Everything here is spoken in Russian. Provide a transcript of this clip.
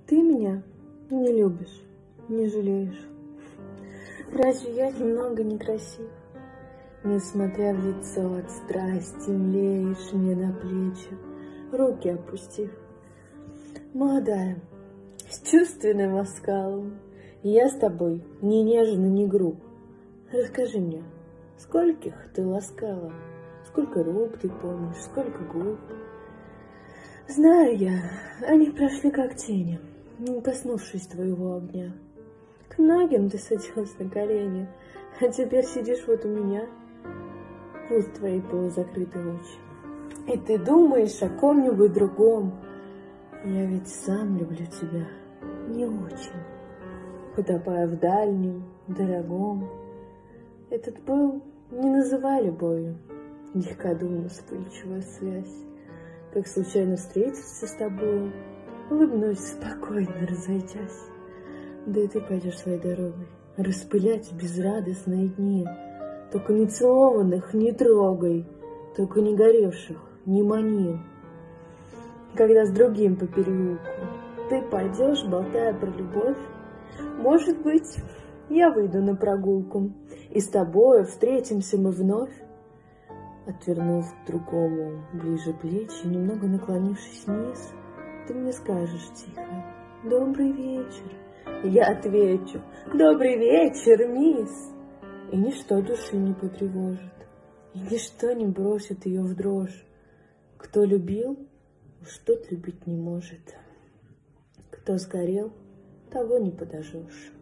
Ты меня не любишь, не жалеешь. Разве я немного некрасив? Несмотря в лицо от страсти, млеешь мне на плечи, руки опустив. Молодая, с чувственным оскалом, я с тобой не нежна, не груб. Расскажи мне, скольких ты ласкала, сколько рук ты помнишь, сколько губ. Знаю я, они прошли как тени, не коснувшись твоего огня. К многим ты садилась на колени, а теперь сидишь вот у меня. Пусть твои полузакрыты очи, и ты думаешь о ком-нибудь другом. Я ведь сам люблю тебя не очень, утопая в дальнем, дорогом. Этот был, не называй любовью, легкодумно вспыльчивая связь. Как случайно встретиться с тобой, улыбнусь спокойно, разойдясь. Да и ты пойдешь своей дорогой, распылять безрадостные дни. Только не целованных не трогай, только не горевших не мани. Когда с другим по переулку ты пойдешь, болтая про любовь, может быть, я выйду на прогулку, и с тобою встретимся мы вновь. Отвернув к другому ближе плечи, немного наклонившись вниз, ты мне скажешь тихо: «Добрый вечер». Я отвечу: «Добрый вечер, мисс». И ничто души не потревожит, и ничто не бросит ее в дрожь. Кто любил, уж тот любить не может. Кто сгорел, того не подожжешь.